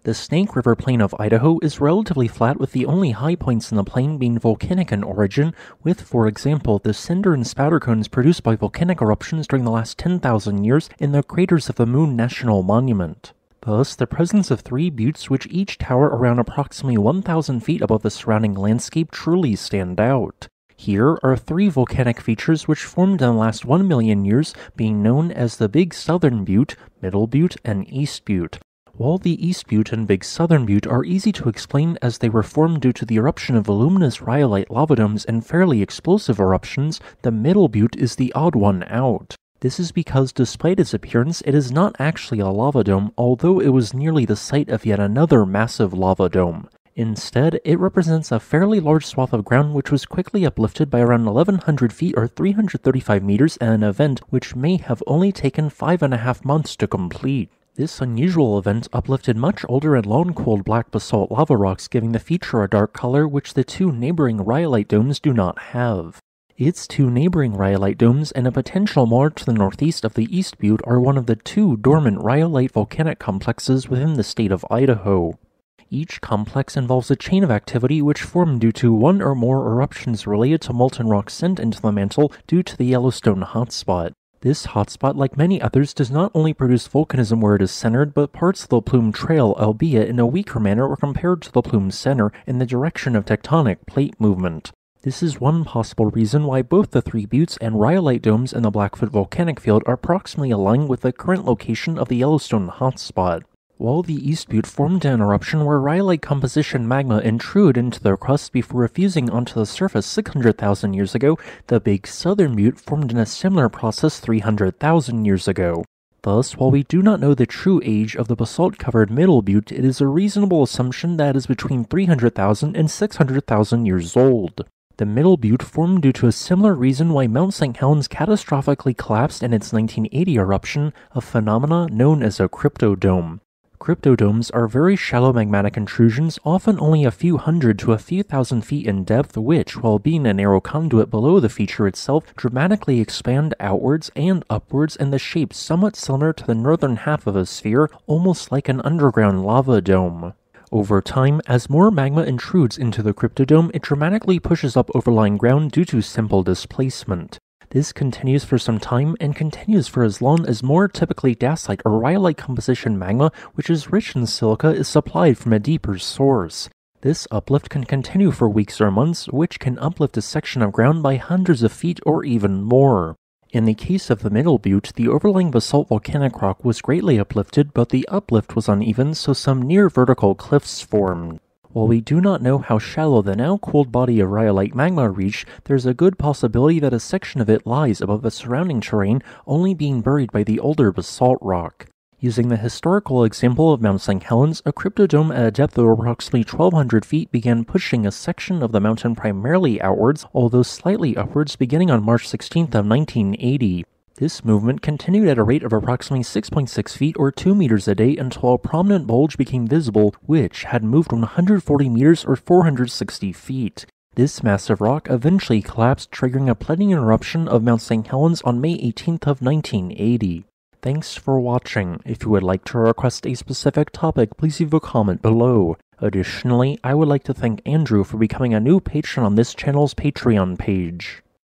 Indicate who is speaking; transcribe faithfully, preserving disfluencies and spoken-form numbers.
Speaker 1: The Snake River Plain of Idaho is relatively flat, with the only high points in the plain being volcanic in origin, with, for example, the cinder and spouter cones produced by volcanic eruptions during the last ten thousand years in the craters of the Moon National Monument. Thus, the presence of three buttes which each tower around approximately one thousand feet above the surrounding landscape truly stand out. Here are three volcanic features which formed in the last one million years, being known as the Big Southern Butte, Middle Butte, and East Butte. While the East Butte and Big Southern Butte are easy to explain as they were formed due to the eruption of voluminous rhyolite lava domes and fairly explosive eruptions, the Middle Butte is the odd one out. This is because, despite its appearance, it is not actually a lava dome, although it was nearly the site of yet another massive lava dome. Instead, it represents a fairly large swath of ground which was quickly uplifted by around eleven hundred feet or three hundred thirty-five meters in an event which may have only taken five and a half months to complete. This unusual event uplifted much older and long-cooled black basalt lava rocks, giving the feature a dark color which the two neighboring rhyolite domes do not have. Its two neighboring rhyolite domes and a potential more to the northeast of the East Butte are one of the two dormant rhyolite volcanic complexes within the state of Idaho. Each complex involves a chain of activity which formed due to one or more eruptions related to molten rock sent into the mantle due to the Yellowstone Hotspot. This hotspot, like many others, does not only produce volcanism where it is centered, but parts of the plume trail, albeit in a weaker manner or compared to the plume's center, in the direction of tectonic plate movement. This is one possible reason why both the three buttes and rhyolite domes in the Blackfoot volcanic field are approximately aligned with the current location of the Yellowstone Hotspot. While the East Butte formed an eruption where rhyolite composition magma intruded into the crust before refusing onto the surface six hundred thousand years ago, the Big Southern Butte formed in a similar process three hundred thousand years ago. Thus, while we do not know the true age of the basalt-covered Middle Butte, it is a reasonable assumption that it is between three hundred thousand and six hundred thousand years old. The Middle Butte formed due to a similar reason why Mount Saint Helens catastrophically collapsed in its nineteen eighty eruption, a phenomena known as a cryptodome. Cryptodomes are very shallow magmatic intrusions, often only a few hundred to a few thousand feet in depth, which, while being a narrow conduit below the feature itself, dramatically expand outwards and upwards in the shape somewhat similar to the northern half of a sphere, almost like an underground lava dome. Over time, as more magma intrudes into the cryptodome, it dramatically pushes up overlying ground due to simple displacement. This continues for some time and continues for as long as more typically dacite or rhyolite composition magma, which is rich in silica, is supplied from a deeper source. This uplift can continue for weeks or months, which can uplift a section of ground by hundreds of feet or even more. In the case of the Middle Butte, the overlying basalt volcanic rock was greatly uplifted, but the uplift was uneven, so some near-vertical cliffs formed. While we do not know how shallow the now-cooled body of rhyolite magma reached, there's a good possibility that a section of it lies above the surrounding terrain, only being buried by the older basalt rock. Using the historical example of Mount Saint Helens, a cryptodome at a depth of approximately twelve hundred feet began pushing a section of the mountain primarily outwards, although slightly upwards, beginning on March sixteenth of nineteen eighty. This movement continued at a rate of approximately six point six feet or two meters a day until a prominent bulge became visible, which had moved one hundred forty meters or four hundred sixty feet. This massive rock eventually collapsed, triggering a plating eruption of Mount Saint Helens on May eighteenth of nineteen eighty. Thanks for watching. If you would like to request a specific topic, please leave a comment below. Additionally, I would like to thank Andrew for becoming a new patron on this channel's Patreon page.